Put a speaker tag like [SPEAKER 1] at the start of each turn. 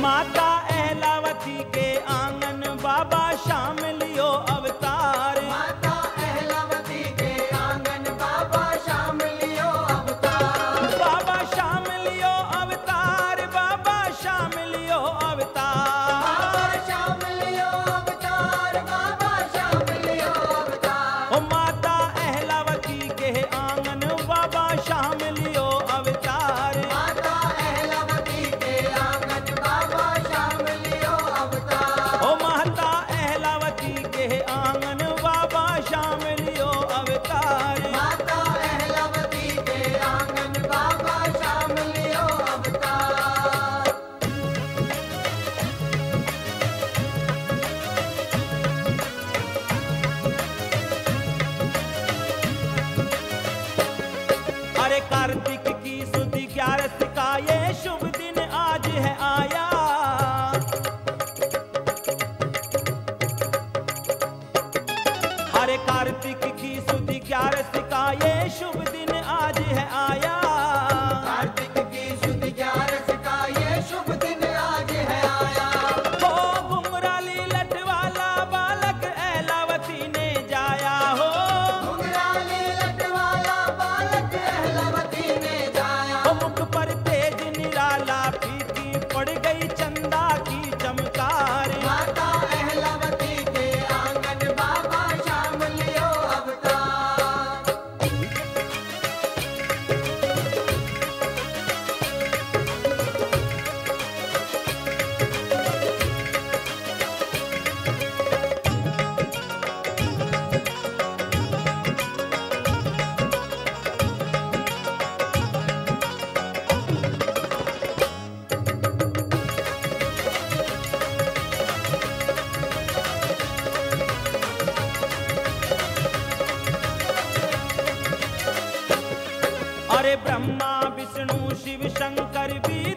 [SPEAKER 1] माता अहलावती के आंगन बाबा शाम लियो अवतार।
[SPEAKER 2] माता अहलावती के आंगन बाबा शाम लियो अवतार।
[SPEAKER 1] बाबा शाम लियो अवतार, बाबा शाम लियो अवतार।
[SPEAKER 2] बाबा शाम लियो अवतार, बाबा शाम लियो अवतार।
[SPEAKER 1] ओ माता अहलावती के आंगन बाबा शाम लियो अवतार।
[SPEAKER 2] माता अहलावती के आंगन बाबा शाम लियो अवतार।
[SPEAKER 1] ओ माता अहलावती के आंगन बाबा शाम लियो अवतार।
[SPEAKER 2] माता अहलावती के आंगन बाबा शाम लियो अवतार। अरे कार्तिक की सुध 11 का ये शुभ दिन आज है आया। अरे कार्तिक की सुध 11 का ये शुभ दिन आज है आया। कार्तिक की शुद्ध 11 का ये शुभ दिन आज है आया।
[SPEAKER 1] हो घुंघराली लट वाला बालक अहलावती ने जाया हो।
[SPEAKER 2] घुंघराली लट वाला बालक अहलावती ने जाया।
[SPEAKER 1] हो मुख पर तेज निराला फीकी पड़ गई चंदा की चमकार।
[SPEAKER 2] माता अहलावती के आंगन बाबा शाम लियो अवतार।
[SPEAKER 1] अरे ब्रह्मा विष्णु शिव शंकर भी